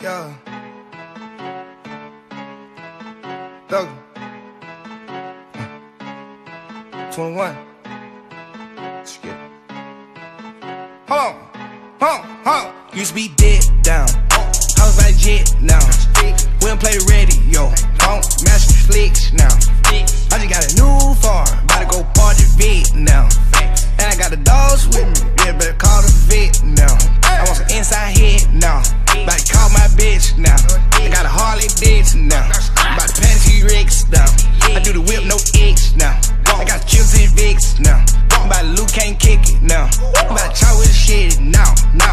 Yeah. Thug. 21. Skip. Hold on. Used to be dead down. House by jet now. We don't play radio. Don't match the flicks now. I just got a new farm. About to go party vet now. And I got the dogs with me. Yeah, better call the vet now. I want some inside head now. About to call my bitch now. I got a Harley Davidson now. About to pan T-Rex now. I do the whip, no X now. I got chips and Vicks now. About to Luke can't kick it now. About to chop with the shit now.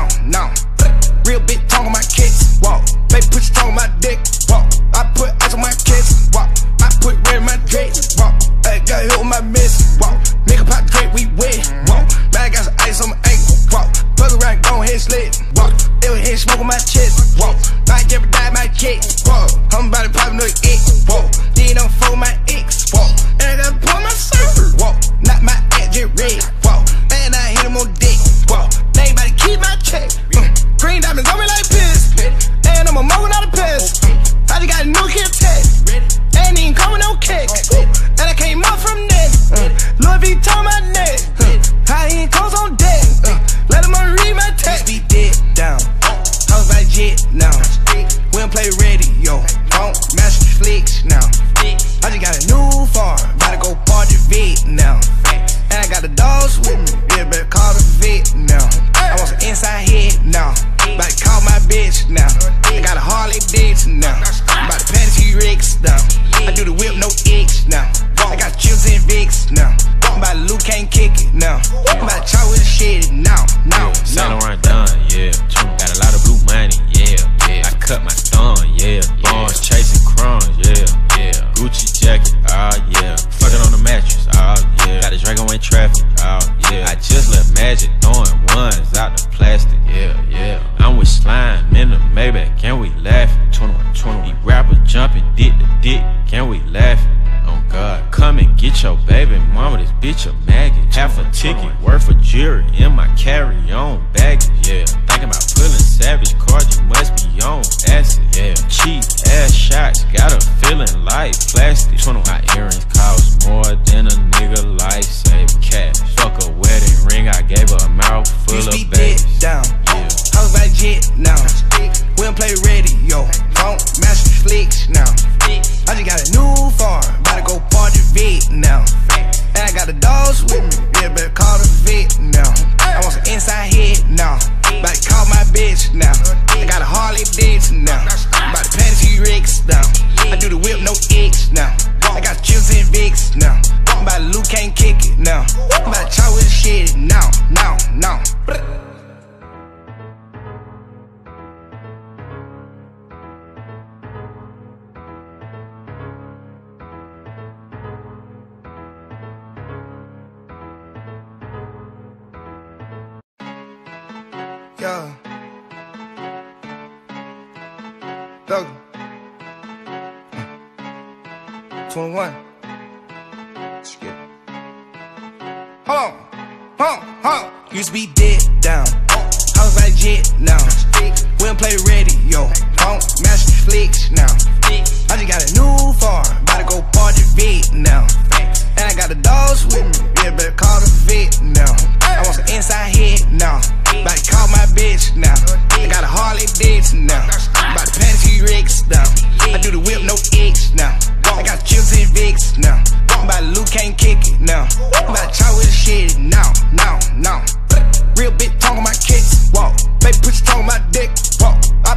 Real big tongue on my kicks, walk. Baby, put your tongue on my dick, walk. I put ice on my kicks, walk. I put red in my drapes, walk. Ay, got hit with my miss, walk. Nigga pop drink, we wet, walk. Man, I got some ice on my ankle, walk. Fuck around, go ahead, slid, walk. They was here smoking my chest, walk. I jeopardize my kick, walk. I'm about to pop another X, walk. Then I'm for my X, walk. And I gotta pull my server, walk. Not my ass, just red, walk. And I hit him on dick, walk. They ain't about to keep my check, green diamonds on me like piss. And I'm a mo without a piss. I just got a new kid tech. Ain't even coming no cake. And I came up from that. Louis Vuitton my neck. High end clothes on deck. Let them read my text. Be dead down. House by jet now. We don't play radio. Don't match the flicks now. I just got a new farm. About to go party vet now. And I got the dogs with me. Yeah, better call the vet now. I want some inside head now. About to call my bitch now. I got a Harley Davidson now. About to pan T-Rex now. I do the whip, no X now. I got chips and Vicks now. About to Luke can't kick it now. About to chop with the shit now. Saint Laurent done, yeah. Got a lot of blue money, yeah. I cut my thumb, yeah. Bones chasing crumbs, yeah. Gucci jacket, oh yeah. Fucking on the mattress, oh yeah. Got a Draco in traffic, oh yeah. I just left Magic throwing ones out the plastic, yeah. I'm with Slime in the Maybach, can we laugh? 21. These rappers jumping dick to dick, can we laugh? Oh God, come and get your baby mama, this bitch a maggot. Half a ticket worth of jewelry in my carry-on baggage, yeah. Thinking about pulling savage cards, you must be on acid, yeah. Cheap ass shots, got a feeling like plastic. My earrings cost more than a nigga life-saving cash. Fuck a wedding ring, I gave her a mouth full of babies. Down. Yeah. House by jet now. We don't play radio. Don't match the flicks now. I just got a new farm. About to go party vet now. And I got the dogs with me. Yeah, better call the vet now. I want some inside head now. About to call my bitch now. I got a Harley Davidson now. About to pan T-Rex now. I do the whip, no X now. I got chips and Vicks now. About to Luke can't kick it now. About to chop with the shit now. Yeah. Thug. 21. Skip. Hold on. Used to be dead down. House by jet now. We don't play radio. Don't match the flicks now. I just got a new farm. About to go party vet now. And I got the dogs with me. Yeah, better call the vet now. I want some inside head now. About to call my bitch now. I got a Harley Davidson now. About to pan T-Rex now. I do the whip, no X now. I got chips and Vicks now. About to Luke can't kick it now. About to chop with the shit now. Real big tongue on my kicks, walk. Baby, put your tongue on my dick, walk.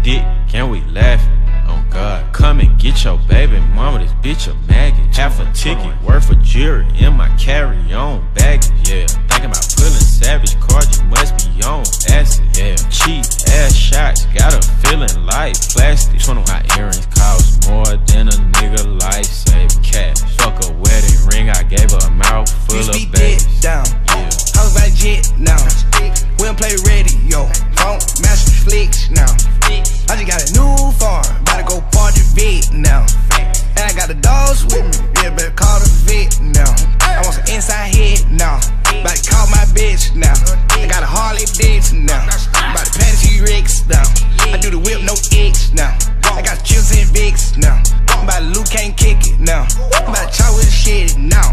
dick, can we laugh? Oh God, come and get your baby mama, this bitch a maggot. Half a ticket worth of jewelry in my carry-on baggage, yeah. Thinking about pulling savage cards, you must be on acid, yeah. Cheap ass shots, got a feeling like plastic. 21 earrings cost more than a nigga lifesaver cash. Fuck a wedding ring, I gave her a mouth full of babies. Down, yeah. House by jet now. We don't play radio, don't master flicks now. I just got a new farm, about to go party vet now. And I got the dogs with me, yeah, better call the vet now. I want some inside head now, about to call my bitch now. I got a Harley Davidson now, about to pat T-Rex now. I do the whip, no X now. I got chills and Vicks now. I'm about to Luke can't kick it now. I'm about to chop with the shit now.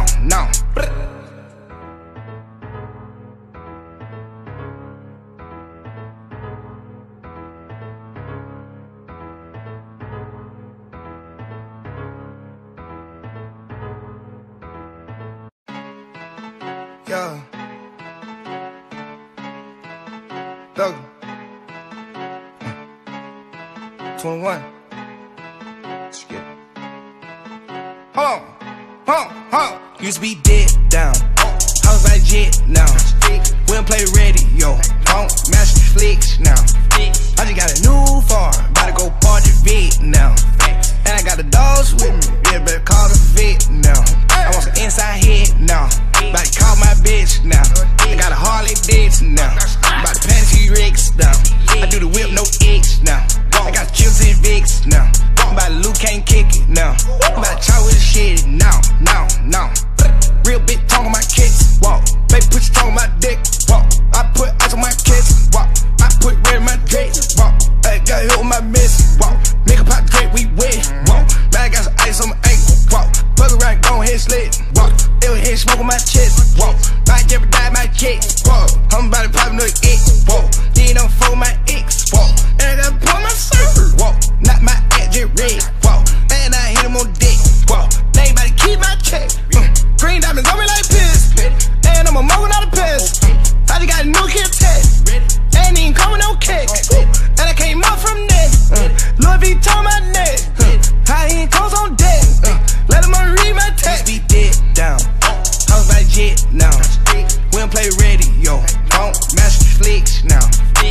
Yeah. Doug. 21. Skip. Hold on. Used to be dead down. House by jet now. We don't play radio. Don't master flicks now. I just got a new farm. About to go party vet now. And I got the dogs with me. Yeah, better call the vet now. I want some inside head now. About to call my bitch now. I got a Harley Davidson now. About to pat T-Rex now. I do the whip, no X now. I got chills and Vicks now. I'm about to Luke can't kick it now. I'm about to chop with the shit now. Real big tongue on my kicks. Walk. Baby, put your tongue on my dick. Walk. I put ice on my kids. Walk. I put red in my dress. Walk. I got hit with my miss. Walk. Nigga pop the drink, we wet. Walk. Now I got some ice on my ankle. Walk. Fuck around, go ahead, slid. Walk. It was here, smoke on my chest. Walk. I never died my kid. Walk. I'm about to pop another X. Walk. Then I'm for my X. Walk. And I pull my server. Walk. Not my ass just red. Walk. And I hit him on dick. Walk. They ain't about to keep my check. Green diamonds on me like piss. And I'm a mogan out of piss. I just got a new kid test. Ain't even coming no kick. And I came up from that. Louis Vuitton my neck. High end clothes on deck. Let him read my text. Be dead down. House by jet now. We don't play radio. Don't master flicks now.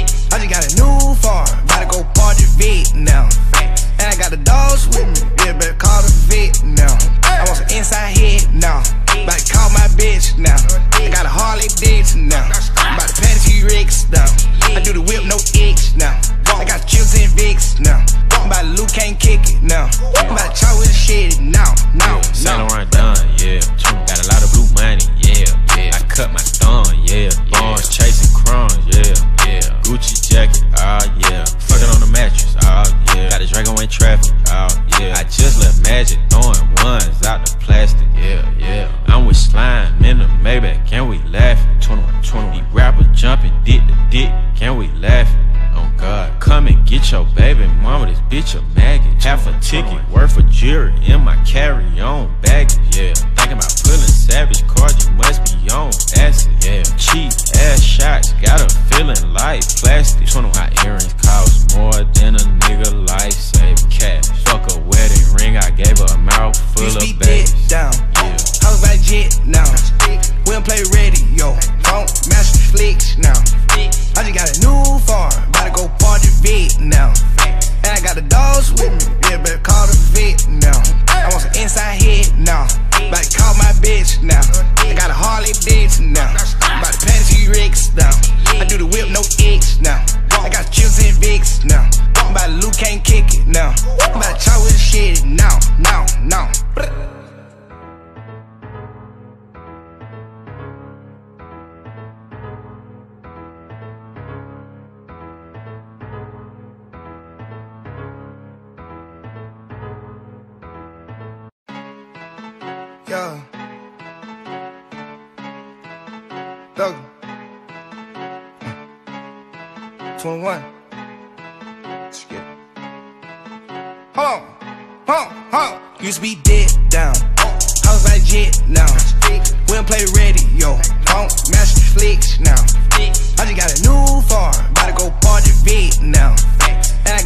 I just got a new farm. About to go party vet now. And I got the dogs with me. Yeah, better call the vet now. I want some inside head now. About to call my bitch now. I got a Harley Davidson now. About to pat T-Rex now. I do the whip, no X now. I got chills and Vicks now. I'm about to Luke can't kick it now. I'm about to chop with the shit now. Saint Laurent done, yeah. Got a lot of blue money, yeah. I cut my thumb, yeah. Bonds chasing crumbs, yeah. Gucci jacket, yeah. Fucking on the mattress, yeah. Got a Draco in traffic, yeah. I just left Magic throwing ones out the plastic, yeah. I'm with Slime in the Maybach, can we laugh? 21. These rappers jumping dick to dick, can we laugh? Oh God, come and get your baby mama, this bitch a maggot. Half a ticket worth of jewelry in my carry-on baggage, yeah. Thinking about pulling savage cards, you must be on acid, yeah. Cheap ass shots, got a feeling like plastic. 21 earrings cost more than a nigga lifesaver cash. Fuck a wedding ring, I gave her a mouth full of babies. Down, yeah. House by jet now. We don't play radio, don't master flicks now. I just got a new farm, about to go party vet now. And I got the dogs with me, yeah, better call the vet now. I want some inside head now, about to call my bitch now. I got a Harley Davidson now, about to pat T-Rex now. I do the whip, no X now. I got chills and Vicks now. I'm about to Luke can't kick it now. I'm about to chop with the shit now. Yeah. Doug. 21. Skip. Hold on. Used to be dead down. House by jet now. We don't play radio. Don't master flicks now. I just got a new farm. About to go party vet now. And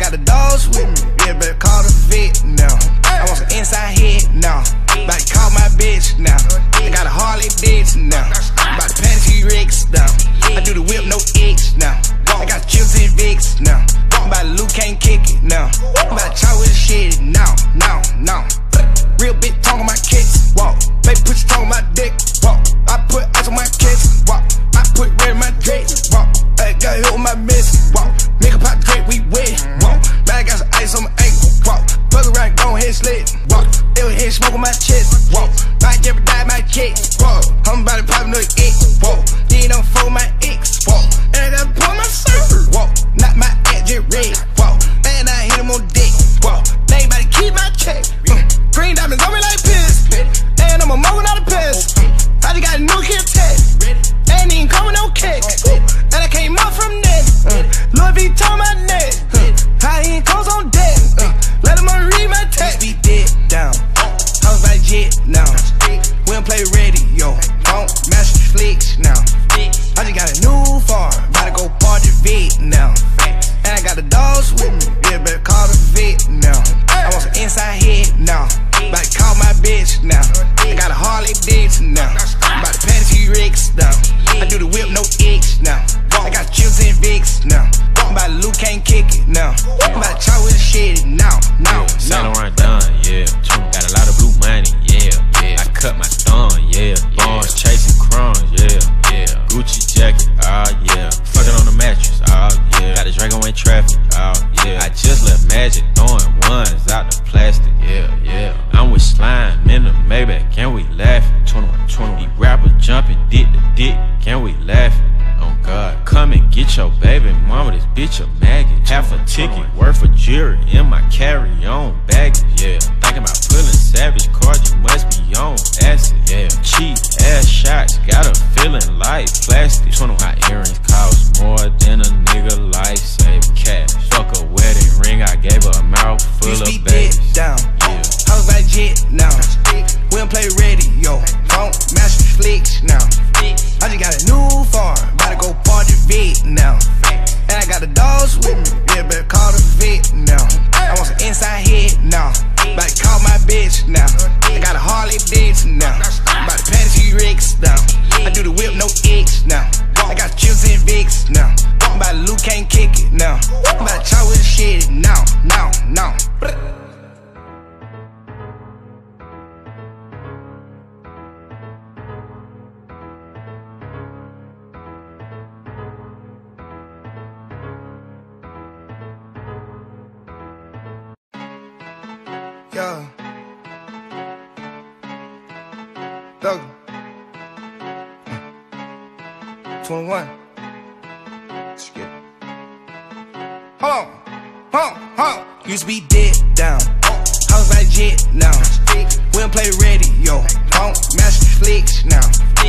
got a Draco in traffic, oh yeah. I just left Magic throwing ones out the plastic, yeah, yeah. I'm with Slime in the Maybach, can we laugh? 21, 21. These rappers jumping dick to dick, can we laugh? Oh God, come and get your baby mama, this bitch a maggot. Half a ticket worth of jewelry in my carry-on baggage, yeah. Thinking about pulling Savage cards, you must be on acid, yeah. Cheap ass shots, got a feeling like plastic. 21. My earrings cost more than a nigga lifesaver cash. Fuck a wedding ring, I gave her a mouth full of babies. Down, yeah. House by jet now. We don't play radio, don't master flicks now. I just got a new farm, about to go party vet now. And I got the dogs with me, yeah, better call the vet now. I want some inside head now, about to call my bitch now. I got a Harley bitch now, about to pat T-Rex now. I do the whip, no X now. I got chips and Vicks now. I'm about to Luke can't kick it now. I'm about to chop with the shit now, now, now. Yeah. Doug. 21. Let's get it. Hold on. Used to be dead down. House by jet now. We don't play radio. Don't master flicks now.